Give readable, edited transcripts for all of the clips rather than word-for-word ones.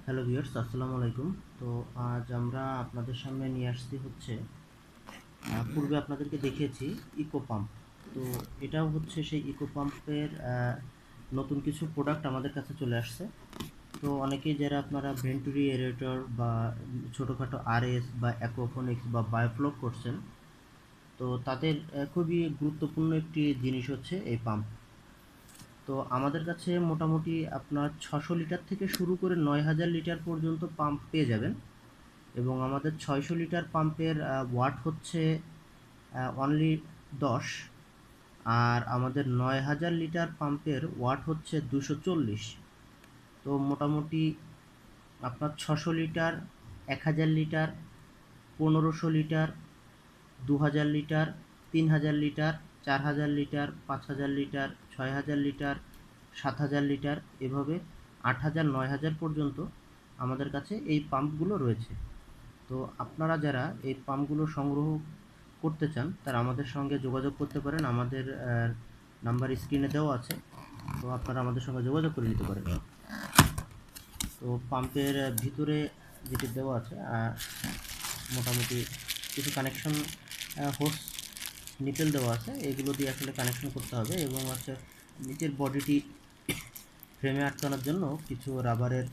Hello viewers, আসসালামু আলাইকুম। তো আজ আমরা আপনাদের সামনে নিয়ে আসছি হচ্ছে পূর্বে আপনাদেরকে দেখিয়েছি ইকো পাম্প। তো এটাও হচ্ছে সেই ইকো পাম্পের নতুন কিছু প্রোডাক্ট আমাদের কাছে চলে আসছে। তো অনেকেই যারা আপনারা ভেন্টুরি এরেটর বা ছোটোখাটো আরএস বা অ্যাকোফোনিক্স বা বায়োফ্লক করছেন, তো তাদের খুবই গুরুত্বপূর্ণ একটি জিনিস হচ্ছে এই পাম্প। তো আমাদের কাছে মোটামুটি আপনার 600 লিটার থেকে শুরু করে 9000 লিটার পর্যন্ত পাম্প পেয়ে যাবেন। এবং আমাদের 600 লিটার পাম্পের ওয়াট হচ্ছে অনলি 10। আর আমাদের 9000 লিটার পাম্পের ওয়াট হচ্ছে 240। তো মোটামুটি আপনার 600 litre, 1000 litre, 1500 litre, 2000 litre, 3000 litre, 4000 litre, 5000 litre, 6000 litre, 7000 litre, এভাবে 8000, 9000 পর্যন্ত আমাদের কাছে এই পাম্পগুলো রয়েছে। তো আপনারা যারা এই পাম্পগুলো সংগ্রহ করতে চান তারা আমাদের সঙ্গে যোগাযোগ করতে পারেন। আমাদের নাম্বার স্ক্রিনে দেওয়া আছে, তো আপনারা আমাদের সঙ্গে যোগাযোগ করে নিতে পারেন। তো পাম্পের ভিতরে যেটি দেওয়া আছে মোটামুটি কিছু কানেকশন হোস নিপেল দেওয়া আছে, এগুলো দিয়ে আসলে কানেকশন করতে হবে। এবং হচ্ছে নিচের বডিটি ফ্রেমে আটকানোর জন্য কিছু রাবারের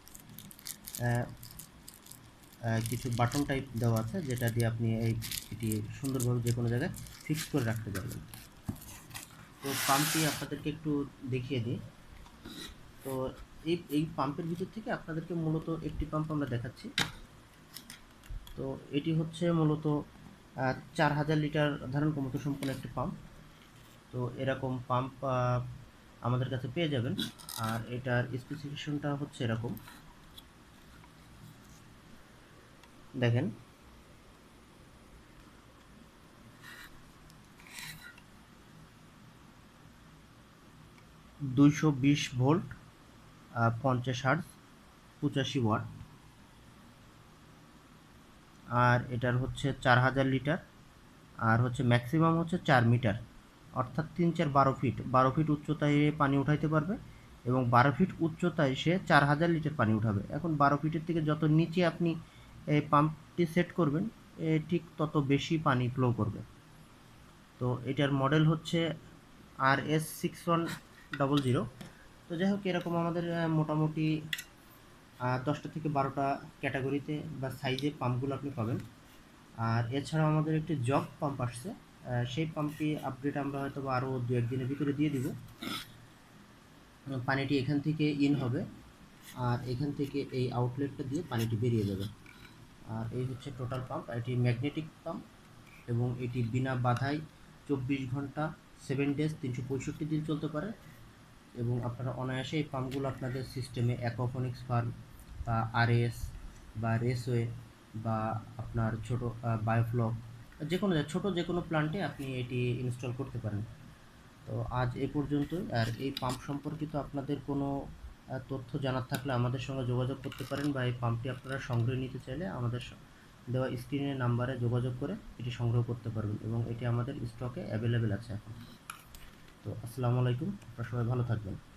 কিছু বাটন টাইপ দেওয়া আছে, যেটা দিয়ে আপনি এটি সুন্দরভাবে যে কোনো জায়গায় ফিক্স করে রাখতে পারবেন। তো পাম্পটি আপনাদেরকে একটু দেখিয়ে দিই। তো এই পাম্পের ভিতর থেকে আপনাদেরকে মূলত একটি পাম্প আমরা দেখাচ্ছি। তো এটি হচ্ছে মূলত 4000 লিটার ধারণ ক্ষমতা সম্পন্ন একটি পাম্প। তো এরকম পাম্প আমাদের কাছে পেয়ে যাবেন। আর এটার স্পেসিফিকেশনটা হচ্ছে এরকম, দেখেন। 220 ভোল্ট, 50 হার্জ, 85 ওয়াট। আর এটার হচ্ছে 4000 লিটার। আর হচ্ছে ম্যাক্সিমাম হচ্ছে 4 মিটার, অর্থাৎ 3, 4, 12 ফিট। 12 ফিট উচ্চতায় পানি উঠাইতে পারবে এবং 12 ফিট উচ্চতায় সে 4000 লিটার পানি উঠাবে। এখন 12 ফিটের থেকে যত নিচে আপনি এই পাম্পটি সেট করবেন, ঠিক তত বেশি পানি ফ্লো করবে। তো এটার মডেল হচ্ছে RS6100। তো যাই হোক, এরকম আমাদের মোটামুটি 10টা থেকে 12টা ক্যাটাগরিতে বা সাইজে পাম্পগুলো আপনি পাবেন। আর এছাড়াও আমাদের একটি জগ পাম্প আসছে, সেই পাম্পটি আপডেট আমরা হয়তো বা আরও 2-1 দিনের ভিতরে দিয়ে দিব। পানিটি এখান থেকে ইন হবে আর এখান থেকে এই আউটলেটটা দিয়ে পানিটি বেরিয়ে যাবে। আর এই হচ্ছে টোটাল পাম্প। এটি ম্যাগনেটিক পাম্প এবং এটি বিনা বাধায় 24 ঘন্টা 7 ডেজ 365 দিন চলতে পারে। এবং আপনারা অনায়াসে এই পাম্পগুলো আপনাদের সিস্টেমে অ্যাকোফোনিক্স ফার্ম বা আরএস বা রেসওয়ে বা আপনার ছোটো বায়োফ্লক, যে কোনো ছোটো যে কোনো প্ল্যান্টে আপনি এটি ইনস্টল করতে পারেন। তো আজ এ পর্যন্তই। আর এই পাম্প সম্পর্কিত আপনাদের কোনো তথ্য জানার থাকলে আমাদের সঙ্গে যোগাযোগ করতে পারেন, বা এই পাম্পটি আপনারা সংগ্রহে নিতে চাইলে আমাদের দেওয়া স্ক্রিনের নাম্বারে যোগাযোগ করে এটি সংগ্রহ করতে পারবেন। এবং এটি আমাদের স্টকে অ্যাভেলেবেল আছে এখন। তো আসসালামু আলাইকুম, আপনারা সবাই ভালো থাকবেন।